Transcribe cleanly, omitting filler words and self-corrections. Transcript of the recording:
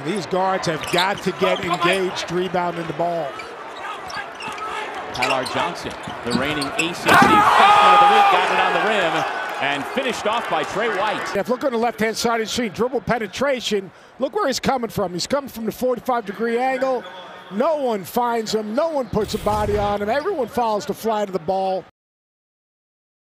These guards have got to get engaged rebounding the ball. Tyler Johnson, the reigning ACC Freshman of the Week, got it on the rim and finished off by Trey White. If look on the left-hand side of the screen, dribble penetration. Look where he's coming from. He's coming from the 45-degree angle. No one finds him. No one puts a body on him. Everyone follows the flight of the ball.